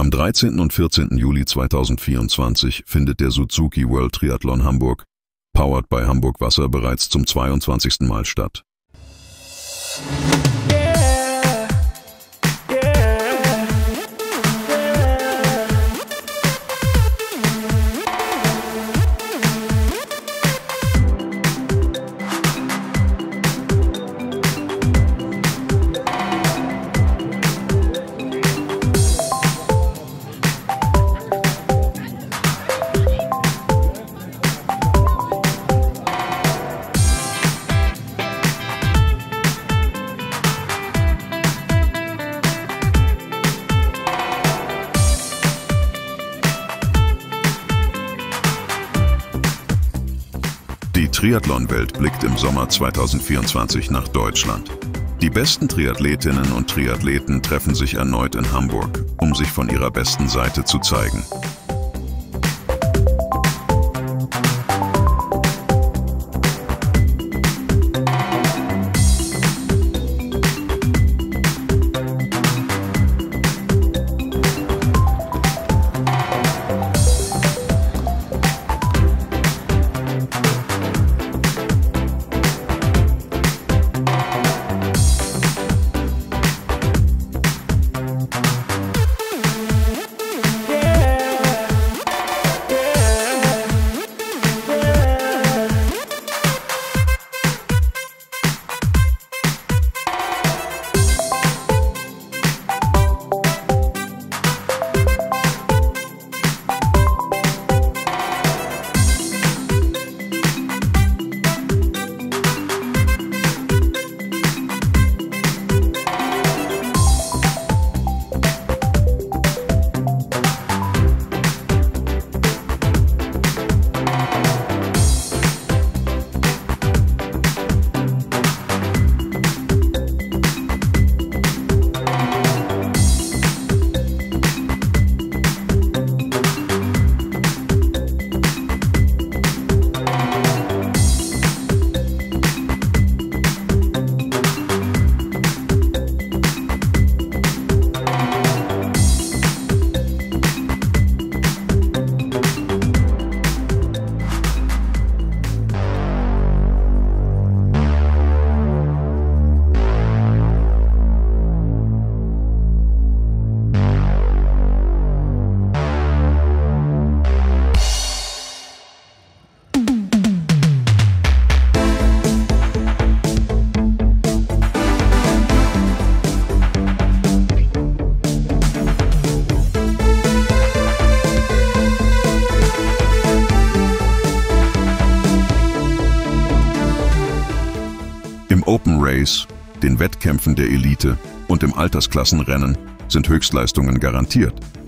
Am 13. und 14. Juli 2024 findet der Suzuki World Triathlon Hamburg, powered by Hamburg Wasser, bereits zum 22. Mal statt. Die Triathlon-Welt blickt im Sommer 2024 nach Deutschland. Die besten Triathletinnen und Triathleten treffen sich erneut in Hamburg, um sich von ihrer besten Seite zu zeigen. Im Open Race, den Wettkämpfen der Elite und im Altersklassenrennen sind Höchstleistungen garantiert.